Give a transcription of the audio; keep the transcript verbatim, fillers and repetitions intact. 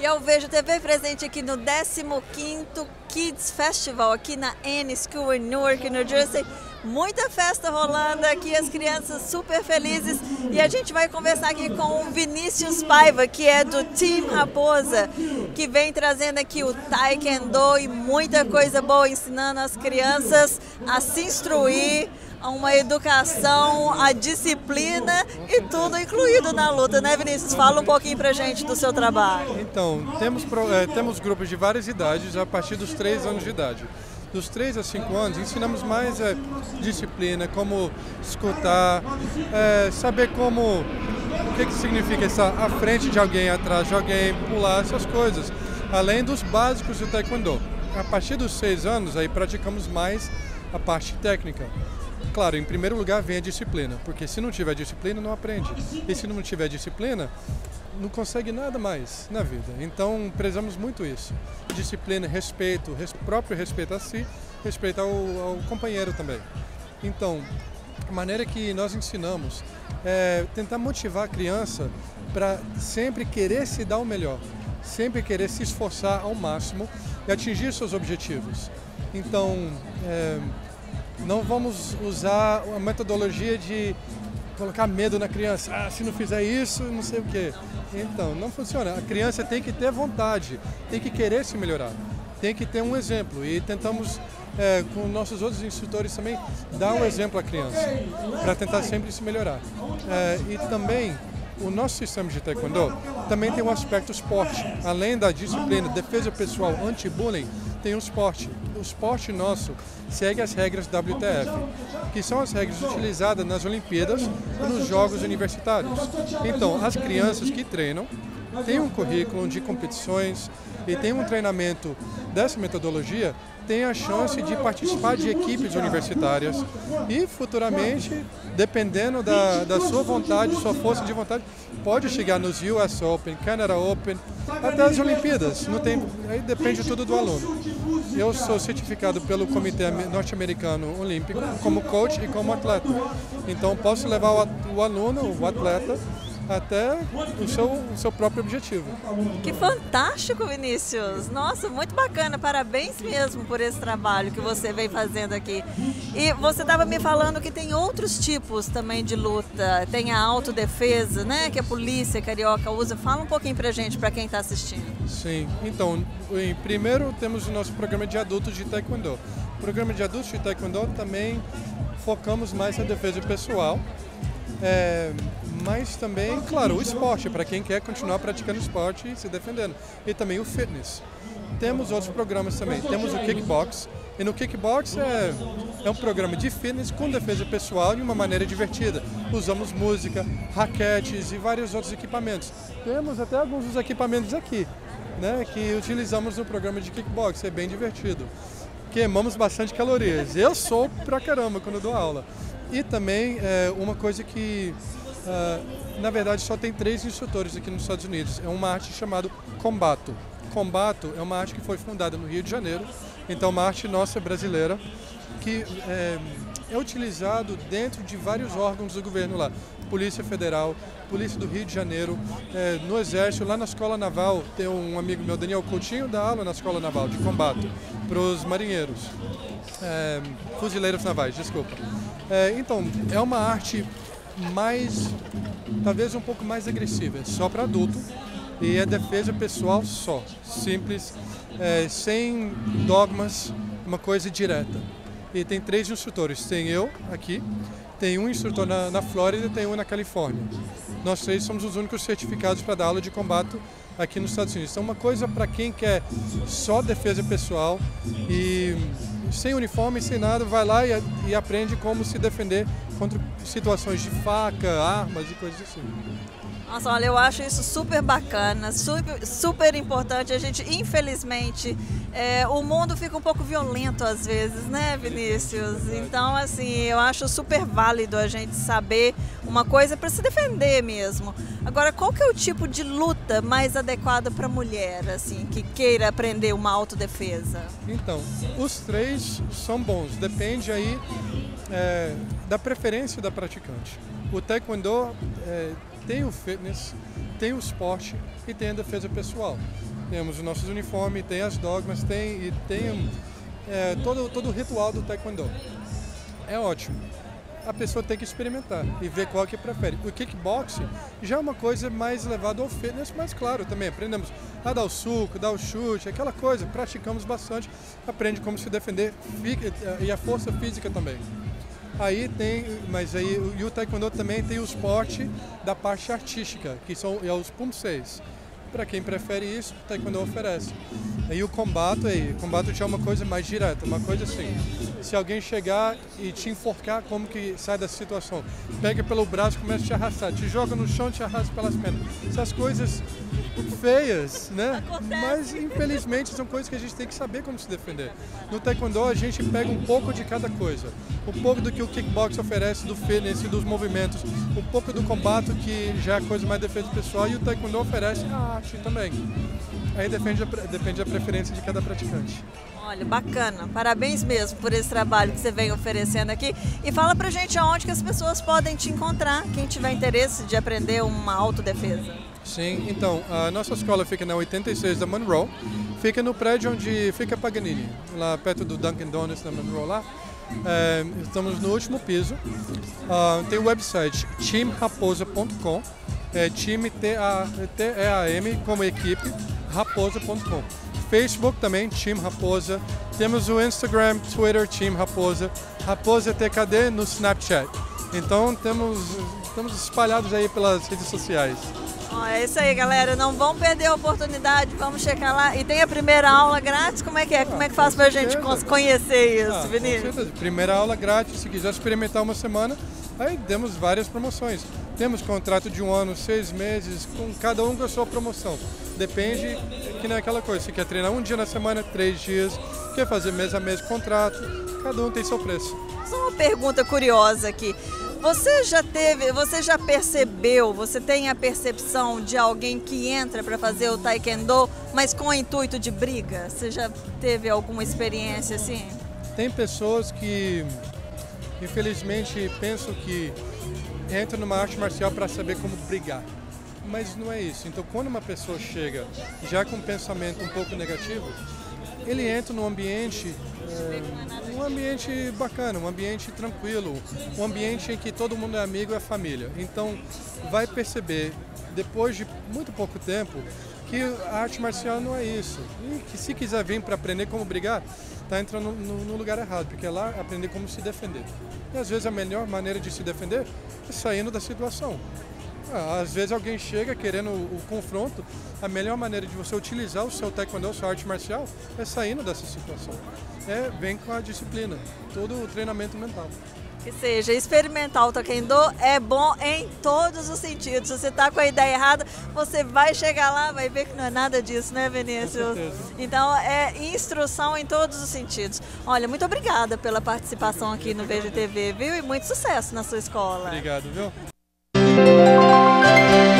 E eu vejo T V presente aqui no décimo quinto Kids Festival, aqui na Annie School em Newark, New Jersey. Muita festa rolando aqui, as crianças super felizes. E a gente vai conversar aqui com o Vinícius Paiva, que é do Team Raposa, que vem trazendo aqui o Taekwondo e muita coisa boa, ensinando as crianças a se instruir, a uma educação, a disciplina e tudo incluído na luta, né, Vinícius? Fala um pouquinho pra gente do seu trabalho. Então, temos, é, temos grupos de várias idades a partir dos três anos de idade. Dos três a cinco anos, ensinamos mais é, disciplina, como escutar, é, saber como, o que, que significa estar à frente de alguém, atrás de alguém, pular, essas coisas. Além dos básicos do Taekwondo. A partir dos seis anos, aí praticamos mais a parte técnica. Claro, em primeiro lugar vem a disciplina, porque se não tiver disciplina, não aprende. E se não tiver disciplina, não consegue nada mais na vida. Então, prezamos muito isso. Disciplina, respeito, res, próprio respeito a si, respeito ao, ao companheiro também. Então, a maneira que nós ensinamos é tentar motivar a criança para sempre querer se dar o melhor, sempre querer se esforçar ao máximo e atingir seus objetivos. Então, é, não vamos usar a metodologia de colocar medo na criança. Ah, se não fizer isso, não sei o quê. Então, não funciona. A criança tem que ter vontade, tem que querer se melhorar, tem que ter um exemplo. E tentamos, é, com nossos outros instrutores também, dar um exemplo à criança, para tentar sempre se melhorar. É, e também, o nosso sistema de Taekwondo também tem um aspecto esporte. Além da disciplina, defesa pessoal, anti-bullying, tem o esporte. O esporte nosso segue as regras W T F, que são as regras utilizadas nas Olimpíadas e nos Jogos Universitários. Então, as crianças que treinam têm um currículo de competições e têm um treinamento dessa metodologia, têm a chance de participar de equipes universitárias e futuramente, dependendo da, da sua vontade, sua força de vontade, pode chegar nos U S Open, Canada Open, até as Olimpíadas. Não tem, aí depende tudo do aluno. Eu sou certificado pelo Comitê Norte-Americano Olímpico como coach e como atleta. Então posso levar o aluno, o atleta, até o seu, o seu próprio objetivo. Que fantástico, Vinícius! Nossa, muito bacana, parabéns mesmo por esse trabalho que você vem fazendo aqui. E você estava me falando que tem outros tipos também de luta, tem a autodefesa, né, que a polícia carioca usa. Fala um pouquinho pra gente, pra quem está assistindo. Sim, então, em primeiro temos o nosso programa de adultos de Taekwondo. O programa de adultos de Taekwondo também focamos mais na defesa pessoal. É, mas também, claro, o esporte, para quem quer continuar praticando esporte e se defendendo. E também o fitness. Temos outros programas também. Temos o kickbox. E no kickbox é, é um programa de fitness com defesa pessoal de uma maneira divertida. Usamos música, raquetes e vários outros equipamentos. Temos até alguns dos equipamentos aqui, né, que utilizamos no programa de kickbox. É bem divertido. Queimamos bastante calorias. Eu sou pra caramba quando dou aula. E também é, uma coisa que, uh, na verdade, só tem três instrutores aqui nos Estados Unidos. É uma arte chamada Combato. Combato é uma arte que foi fundada no Rio de Janeiro. Então, uma arte nossa brasileira que é, é utilizado dentro de vários órgãos do governo lá. Polícia Federal, Polícia do Rio de Janeiro, é, no Exército, lá na Escola Naval, tem um amigo meu, Daniel Coutinho, dá aula na Escola Naval de Combato para os marinheiros. É, fuzileiros navais, desculpa. É, então, é uma arte mais, talvez um pouco mais agressiva, só para adulto, e é defesa pessoal só, simples, é, sem dogmas, uma coisa direta. E tem três instrutores, tem eu aqui, tem um instrutor na, na Flórida e tem um na Califórnia. Nós três somos os únicos certificados para dar aula de combate aqui nos Estados Unidos. Então, uma coisa para quem quer só defesa pessoal e sem uniforme, sem nada, vai lá e, e aprende como se defender contra situações de faca, armas e coisas assim. Nossa, olha, eu acho isso super bacana, super, super importante. A gente, infelizmente, é, o mundo fica um pouco violento às vezes, né, Vinícius? Então, assim, eu acho super válido a gente saber uma coisa para se defender mesmo. Agora, qual que é o tipo de luta mais adequada para a mulher, assim, que queira aprender uma autodefesa? Então, os três são bons, depende aí é, da preferência da praticante. O Taekwondo é, tem o fitness, tem o esporte e tem a defesa pessoal. temos os nossos uniformes, tem as dogmas, tem, e tem é, todo, todo o ritual do Taekwondo. É ótimo. A pessoa tem que experimentar e ver qual que prefere. O kickboxing já é uma coisa mais levada ao fitness, mas claro, também aprendemos a dar o suco, dar o chute, aquela coisa, praticamos bastante, aprende como se defender e a força física também. Aí tem, mas aí e o Taekwondo também tem o esporte da parte artística, que são é os Pumseis. Para quem prefere isso, o Taekwondo oferece. Aí o combate, aí, o combate já é uma coisa mais direta, uma coisa assim. Se alguém chegar e te enforcar, como que sai dessa situação? Pega pelo braço, começa a te arrastar, te joga no chão, te arrasta pelas pernas. Essas coisas feias, né? Mas infelizmente são coisas que a gente tem que saber como se defender. No Taekwondo a gente pega um pouco de cada coisa. Um pouco do que o kickbox oferece, do fitness e dos movimentos. Um pouco do combate, que já é coisa mais defesa pessoal, e o Taekwondo oferece a arte também. Aí depende, depende da preferência de cada praticante. Olha, bacana. Parabéns mesmo por esse trabalho que você vem oferecendo aqui. E fala pra gente aonde que as pessoas podem te encontrar, quem tiver interesse de aprender uma autodefesa. Sim, então, a nossa escola fica na oitenta e seis da Monroe, fica no prédio onde fica Paganini, lá perto do Dunkin' Donuts na Monroe lá. É, estamos no último piso. Uh, tem o website team raposa ponto com, é time T E A M como equipe, raposa ponto com. Facebook também, Team Raposa. Temos o Instagram, Twitter, Team Raposa. Raposa T K D no Snapchat. Então temos, estamos espalhados aí pelas redes sociais. Ó, é isso aí, galera. Não vão perder a oportunidade. Vamos checar lá. E tem a primeira aula grátis. Como é que é? Ah, como é que faz pra gente conhecer isso, ah, Vinícius? Com certeza. Primeira aula grátis. Se quiser experimentar uma semana, aí temos várias promoções. Temos contrato de um ano, seis meses, com cada um com a sua promoção. Depende, que não é aquela coisa. Se quer treinar um dia na semana, três dias. Quer fazer mês a mês contrato. Cada um tem seu preço. Só uma pergunta curiosa aqui. Você já teve, você já percebeu, você tem a percepção de alguém que entra para fazer o Taekwondo, mas com o intuito de briga? Você já teve alguma experiência assim? Tem pessoas que, infelizmente, pensam que entram numa arte marcial para saber como brigar. Mas não é isso. Então, quando uma pessoa chega já com um pensamento um pouco negativo, ele entra num ambiente, é, um ambiente bacana, um ambiente tranquilo, um ambiente em que todo mundo é amigo e é família. Então, vai perceber, depois de muito pouco tempo, que a arte marcial não é isso. E que se quiser vir para aprender como brigar, está entrando no, no lugar errado, porque é lá aprender como se defender. E às vezes a melhor maneira de se defender é saindo da situação. Às vezes alguém chega querendo o, o confronto, a melhor maneira de você utilizar o seu taekwondo, a sua arte marcial, é saindo dessa situação. É, vem com a disciplina, todo o treinamento mental. Que seja, experimentar o Taekwondo é bom em todos os sentidos. Se você está com a ideia errada, você vai chegar lá, vai ver que não é nada disso, né, Vinícius? Com certeza. Então, é instrução em todos os sentidos. Olha, muito obrigada pela participação aqui no V G T V, viu? E muito sucesso na sua escola. Obrigado, viu?